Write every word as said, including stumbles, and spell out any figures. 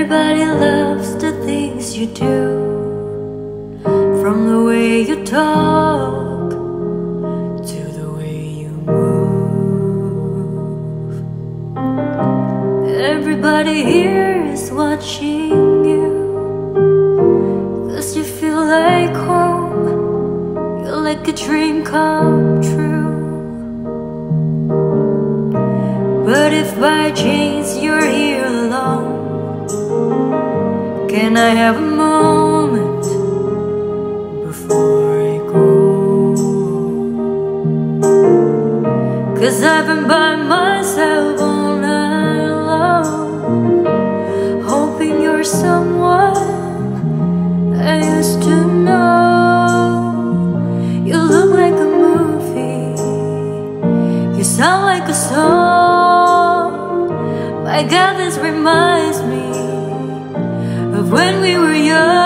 Everybody loves the things you do, from the way you talk to the way you move. Everybody here is watching you, 'cause you feel like home. You're like a dream come true. But if by chance you're here alone, can I have a moment before I go? 'Cause I've been by myself all night long, hoping you're someone I used to know. You look like a movie, you sound like a song. My God, this reminds me of when we were young.